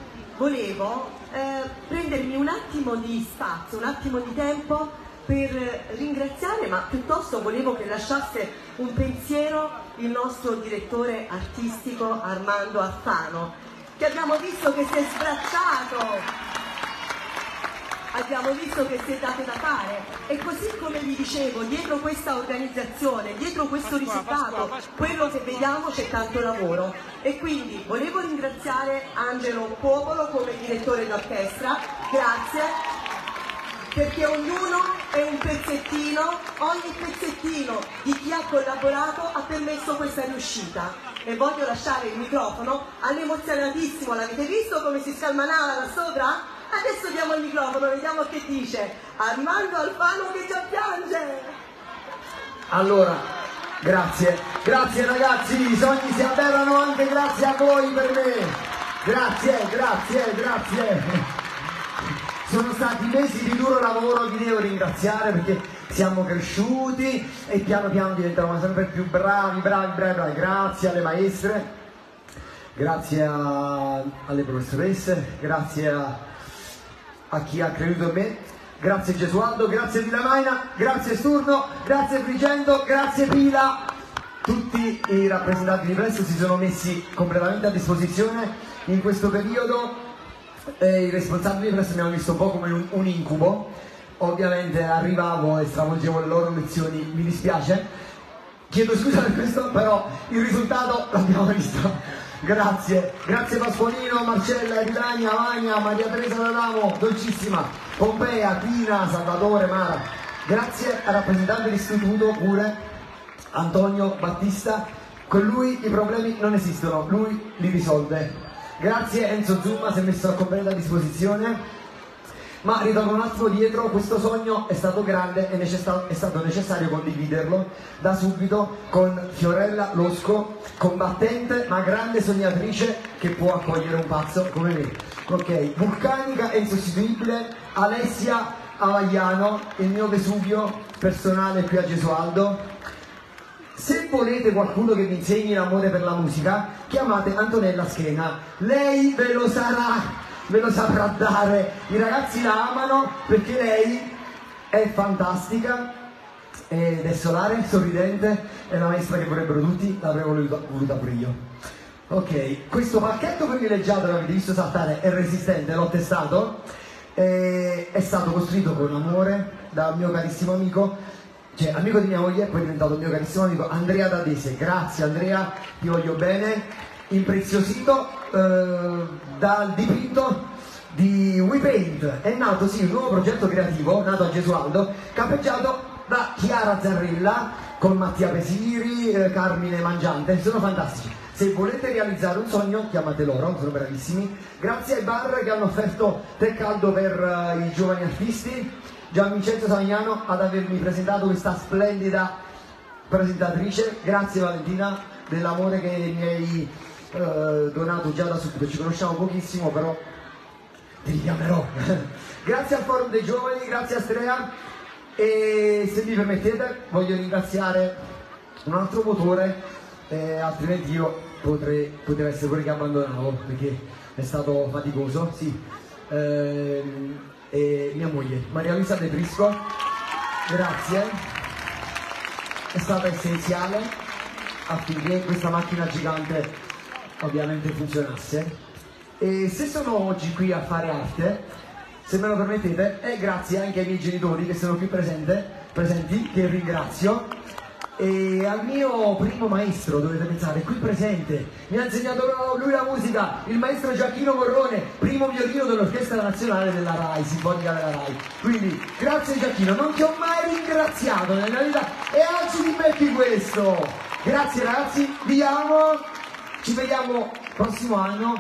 volevo eh, prendermi un attimo di spazio, un attimo di tempo per ringraziare, ma piuttosto volevo che lasciasse un pensiero il nostro direttore artistico Armando Alfano, che abbiamo visto che si è sbracciato. Abbiamo visto che si è dato da fare e così come vi dicevo, dietro questa organizzazione, dietro questo risultato, quello che vediamo c'è tanto lavoro e quindi volevo ringraziare Angelo Popolo come direttore d'orchestra, grazie, perché ognuno è un pezzettino, ogni pezzettino di chi ha collaborato ha permesso questa riuscita e voglio lasciare il microfono all'emozionatissimo, l'avete visto come si scalmanava da sopra? Adesso diamo il microfono, vediamo che dice Armando Alfano che già piange. Allora, grazie, grazie ragazzi, i sogni si avverano anche grazie a voi per me. Grazie, grazie, grazie. Sono stati mesi di duro lavoro, vi devo ringraziare perché siamo cresciuti e piano piano diventavamo sempre più bravi, bravi, bravi, bravi. Grazie alle maestre, grazie a, alle professoresse, grazie a a chi ha creduto in me, grazie Gesualdo, grazie Vilamaina, grazie Sturno, grazie Frigendo, grazie Pila. Tutti i rappresentanti di Presto si sono messi completamente a disposizione in questo periodo eh, i responsabili presso mi hanno visto un po' come un, un incubo. Ovviamente arrivavo e stravolgevo le loro lezioni, mi dispiace, chiedo scusa per questo, però il risultato l'abbiamo visto. Grazie, grazie Pasqualino, Marcella, Eridania, Vania, Maria Teresa D'Adamo, dolcissima, Pompea, Tina, Salvatore, Mara. Grazie al rappresentante dell'istituto pure, Antonio Battista, con lui i problemi non esistono, lui li risolve. Grazie Enzo Zumma, si è messo a completa disposizione. Ma ritorno un attimo dietro, questo sogno è stato grande e è stato necessario condividerlo da subito con Fiorella Losco, combattente ma grande sognatrice che può accogliere un pazzo come me. Ok, vulcanica e insostituibile Alessia Avagliano, il mio Vesuvio personale qui a Gesualdo. Se volete qualcuno che vi insegni l'amore per la musica, chiamate Antonella Schena, lei ve lo sarà. Ve lo saprà dare, i ragazzi la amano perché lei è fantastica ed è solare, sorridente, è la maestra che vorrebbero tutti, l'avrei voluta, voluta pure io. Ok, questo pacchetto privilegiato che avete visto saltare è resistente, l'ho testato, è, è stato costruito con amore dal mio carissimo amico, cioè amico di mia moglie, poi è diventato mio carissimo amico Andrea D'Adese. Grazie Andrea, ti voglio bene. Impreziosito eh, dal dipinto di WePaint. È nato sì un nuovo progetto creativo nato a Gesualdo, capeggiato da Chiara Zarrella con Mattia Pesiri, eh, Carmine Mangiante, sono fantastici. Se volete realizzare un sogno chiamate loro, sono bravissimi. Grazie ai bar che hanno offerto tè caldo per uh, i giovani artisti, Gian Vincenzo Savagnano ad avermi presentato questa splendida presentatrice. Grazie Valentina dell'amore che mi hai Uh, donato già da subito, ci conosciamo pochissimo però ti richiamerò. Grazie al Forum dei Giovani, grazie a Strea, e se mi permettete voglio ringraziare un altro motore, eh, altrimenti io potrei, potrei essere pure che abbandonavo perché è stato faticoso, sì. eh, e mia moglie Maria Luisa De Prisco, grazie, è stata essenziale affinché questa macchina gigante ovviamente funzionasse. E se sono oggi qui a fare arte, se me lo permettete, è grazie anche ai miei genitori che sono qui presente, presenti, che ringrazio, e al mio primo maestro, dovete pensare, qui presente, mi ha insegnato lui la musica, il maestro Giacchino Morrone, primo violino dell'Orchestra Nazionale della RAI, Sinfonica della RAI. Quindi grazie Giacchino, non ti ho mai ringraziato nella mia vita e oggi ti becchi questo. Grazie ragazzi, vi amo. Ci vediamo prossimo anno,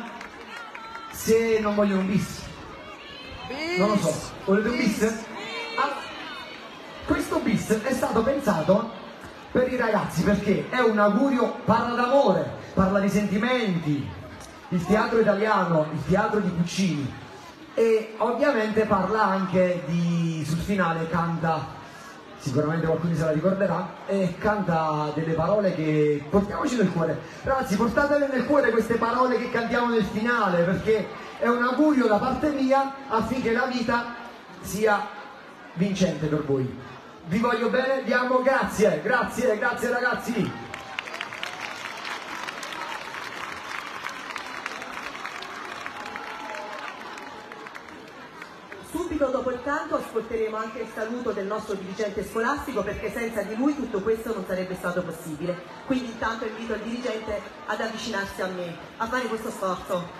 se non vogliono un bis. Non lo so, volete un bis? Ah, questo bis è stato pensato per i ragazzi perché è un augurio, parla d'amore, parla di sentimenti, il teatro italiano, il teatro di Puccini, e ovviamente parla anche di, sul finale canta, sicuramente qualcuno se la ricorderà, e canta delle parole che portiamoci nel cuore. Ragazzi, portatele nel cuore queste parole che cantiamo nel finale, perché è un augurio da parte mia affinché la vita sia vincente per voi. Vi voglio bene, vi amo, grazie, grazie, grazie ragazzi. Subito dopo il canto ascolteremo anche il saluto del nostro dirigente scolastico, perché senza di lui tutto questo non sarebbe stato possibile. Quindi intanto invito il dirigente ad avvicinarsi a me, a fare questo sforzo.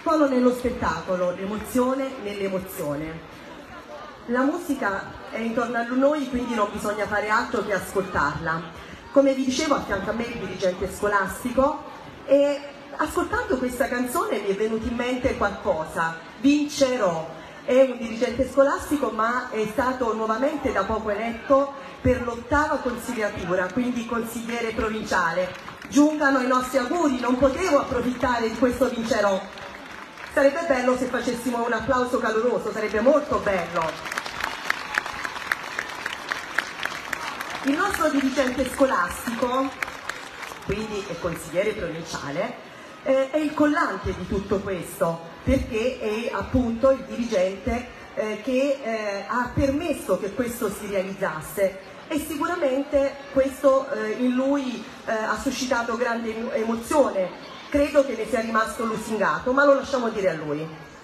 spettacolo nello spettacolo, l'emozione nell'emozione. La musica è intorno a noi, quindi non bisogna fare altro che ascoltarla. Come vi dicevo, a fianco a me il dirigente scolastico, e ascoltando questa canzone mi è venuto in mente qualcosa. Vincerò. È un dirigente scolastico, ma è stato nuovamente da poco eletto per l'ottava consigliatura, quindi consigliere provinciale. Giungano i nostri auguri, non potevo approfittare di questo Vincerò. Sarebbe bello se facessimo un applauso caloroso, sarebbe molto bello. Il nostro dirigente scolastico, quindi è consigliere provinciale, eh, è il collante di tutto questo, perché è appunto il dirigente eh, che eh, ha permesso che questo si realizzasse, e sicuramente questo eh, in lui eh, ha suscitato grande emozione. Credo che ne sia rimasto lusingato, ma lo lasciamo dire a lui.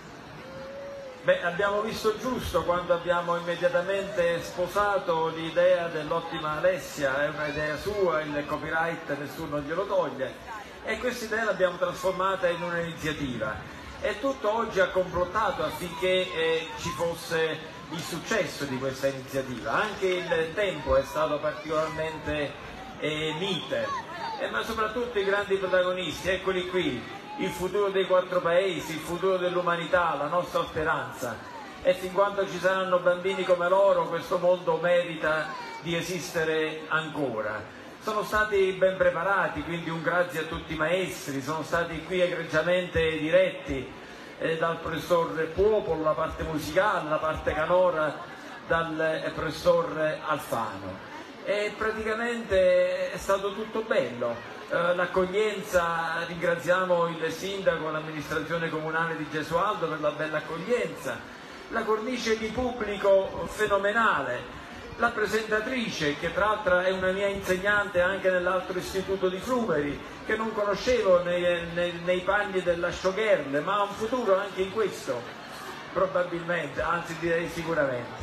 Beh, abbiamo visto giusto quando abbiamo immediatamente sposato l'idea dell'ottima Alessia, è un'idea sua, il copyright nessuno glielo toglie, e questa idea l'abbiamo trasformata in un'iniziativa, e tutto oggi ha complottato affinché eh, ci fosse il successo di questa iniziativa. Anche il tempo è stato particolarmente eh, mite, eh, ma soprattutto i grandi protagonisti, eccoli qui, il futuro dei quattro paesi, il futuro dell'umanità, la nostra speranza, e fin quando ci saranno bambini come loro questo mondo merita di esistere ancora. Sono stati ben preparati, quindi un grazie a tutti i maestri, sono stati qui egregiamente diretti eh, dal professor Puopolo, la parte musicale, la parte canora dal eh, professor Alfano, e praticamente è stato tutto bello. Eh, l'accoglienza, ringraziamo il sindaco, l'amministrazione comunale di Gesualdo per la bella accoglienza, la cornice di pubblico fenomenale, la presentatrice, che tra l'altro è una mia insegnante anche nell'altro istituto di Flumeri, che non conoscevo nei, nei, nei panni della showgirl, ma ha un futuro anche in questo, probabilmente, anzi direi sicuramente.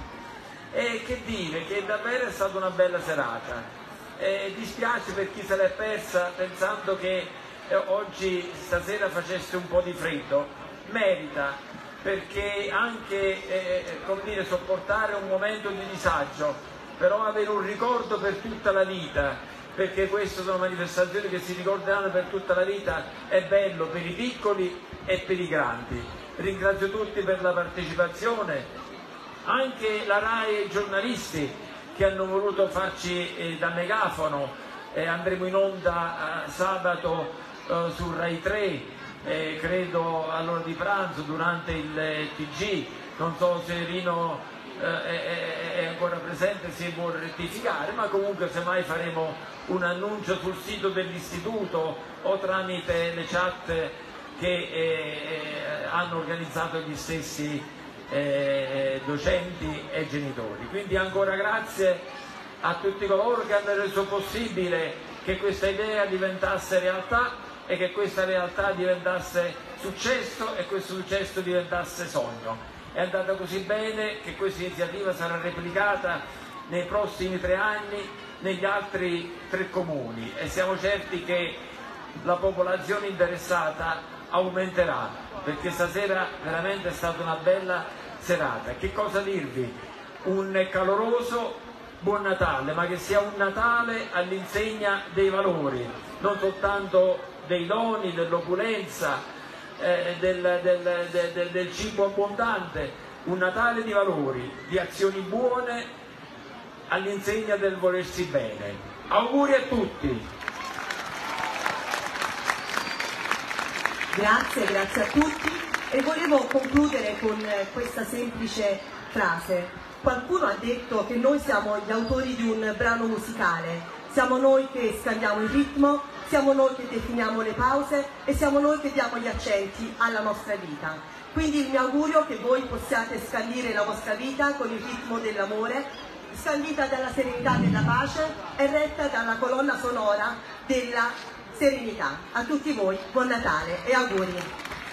E che dire, che davvero è stata una bella serata. E dispiace per chi se l'è persa pensando che eh, oggi, stasera, facesse un po' di freddo. Merita, perché anche eh, come dire, sopportare un momento di disagio, però avere un ricordo per tutta la vita, perché queste sono manifestazioni che si ricorderanno per tutta la vita, è bello per i piccoli e per i grandi. Ringrazio tutti per la partecipazione, anche la RAI e i giornalisti che hanno voluto farci eh, da megafono. Eh, andremo in onda eh, sabato eh, su RAI tre, Eh, credo all'ora di pranzo durante il eh, T G, non so se Rino eh, è, è ancora presente, se vuole rettificare, ma comunque semmai faremo un annuncio sul sito dell'istituto o tramite le chat che eh, hanno organizzato gli stessi eh, docenti e genitori. Quindi ancora grazie a tutti coloro che hanno reso possibile che questa idea diventasse realtà, e che questa realtà diventasse successo e questo successo diventasse sogno. È andata così bene che questa iniziativa sarà replicata nei prossimi tre anni negli altri tre comuni, e siamo certi che la popolazione interessata aumenterà, perché stasera veramente è stata una bella serata. Che cosa dirvi? Un caloroso buon Natale, ma che sia un Natale all'insegna dei valori, non soltanto dei doni, dell'opulenza, eh, del, del, del, del cibo abbondante, un Natale di valori, di azioni buone all'insegna del volersi bene. Auguri a tutti! Grazie, grazie a tutti, e volevo concludere con questa semplice frase. Qualcuno ha detto che noi siamo gli autori di un brano musicale, siamo noi che scambiamo il ritmo, siamo noi che definiamo le pause e siamo noi che diamo gli accenti alla nostra vita. Quindi il mio augurio è che voi possiate scandire la vostra vita con il ritmo dell'amore, scandita dalla serenità della pace e retta dalla colonna sonora della serenità. A tutti voi buon Natale e auguri!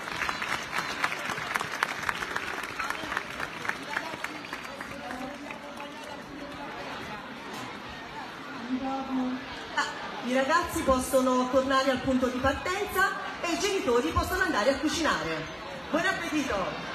I ragazzi possono tornare al punto di partenza e i genitori possono andare a cucinare. Buon appetito!